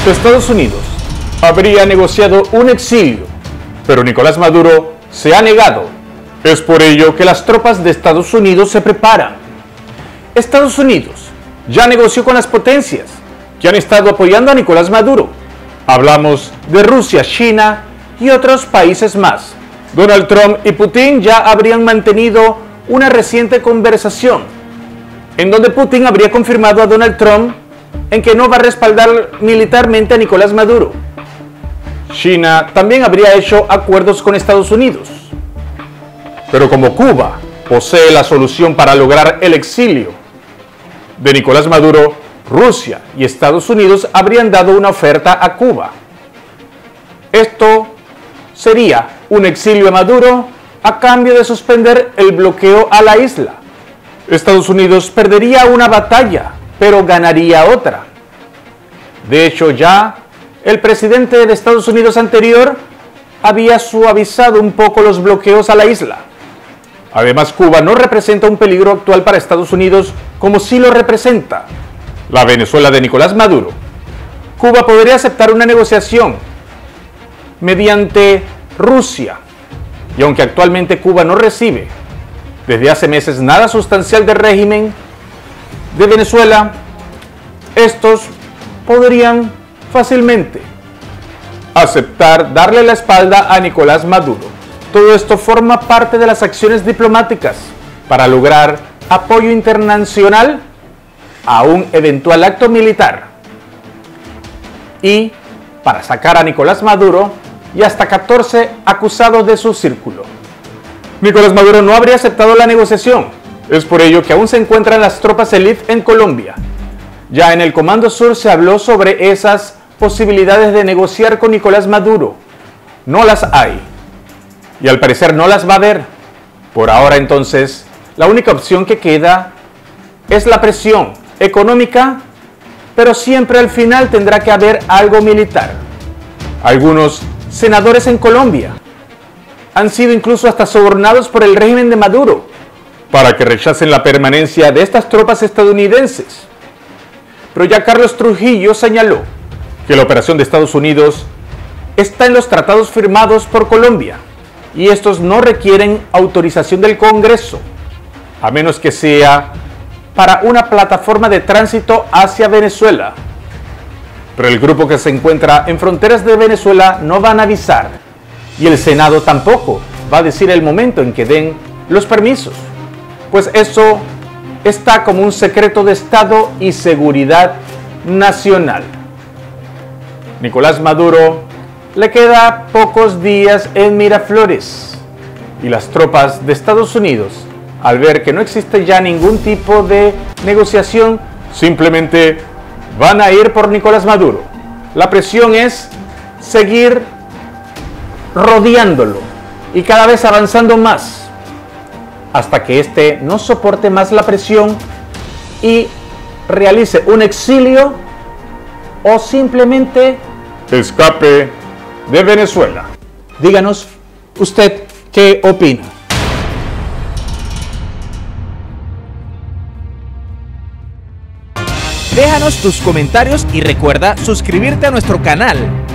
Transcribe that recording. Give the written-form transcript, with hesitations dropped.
Estados Unidos habría negociado un exilio, pero Nicolás Maduro se ha negado. Es por ello que las tropas de Estados Unidos se preparan. Estados Unidos ya negoció con las potencias que han estado apoyando a Nicolás Maduro. Hablamos de Rusia, China y otros países más. Donald Trump y Putin ya habrían mantenido una reciente conversación, en donde Putin habría confirmado a Donald Trump en que no va a respaldar militarmente a Nicolás Maduro. China también habría hecho acuerdos con Estados Unidos. Pero como Cuba posee la solución para lograr el exilio de Nicolás Maduro, Rusia y Estados Unidos habrían dado una oferta a Cuba. Esto sería un exilio a Maduro a cambio de suspender el bloqueo a la isla. Estados Unidos perdería una batalla, pero ganaría otra. De hecho, ya el presidente de Estados Unidos anterior había suavizado un poco los bloqueos a la isla. Además, Cuba no representa un peligro actual para Estados Unidos como sí lo representa la Venezuela de Nicolás Maduro. Cuba podría aceptar una negociación mediante Rusia, y aunque actualmente Cuba no recibe desde hace meses nada sustancial del régimen de Venezuela, estos podrían fácilmente aceptar darle la espalda a Nicolás Maduro. Todo esto forma parte de las acciones diplomáticas para lograr apoyo internacional a un eventual acto militar y para sacar a Nicolás Maduro y hasta 14 acusados de su círculo. Nicolás Maduro no habría aceptado la negociación. Es por ello que aún se encuentran las tropas élite en Colombia. Ya en el Comando Sur se habló sobre esas posibilidades de negociar con Nicolás Maduro. No las hay. Y al parecer no las va a haber. Por ahora entonces, la única opción que queda es la presión económica, pero siempre al final tendrá que haber algo militar. Algunos senadores en Colombia han sido incluso hasta sobornados por el régimen de Maduro para que rechacen la permanencia de estas tropas estadounidenses. Pero ya Carlos Trujillo señaló que la operación de Estados Unidos está en los tratados firmados por Colombia y estos no requieren autorización del Congreso, a menos que sea para una plataforma de tránsito hacia Venezuela. Pero el grupo que se encuentra en fronteras de Venezuela no van a avisar y el Senado tampoco va a decir el momento en que den los permisos, pues eso está como un secreto de Estado y seguridad nacional. Nicolás Maduro le queda pocos días en Miraflores y las tropas de Estados Unidos, al ver que no existe ya ningún tipo de negociación, simplemente van a ir por Nicolás Maduro. La presión es seguir rodeándolo y cada vez avanzando más hasta que éste no soporte más la presión y realice un exilio o simplemente escape de Venezuela. Díganos usted qué opina. Déjanos tus comentarios y recuerda suscribirte a nuestro canal.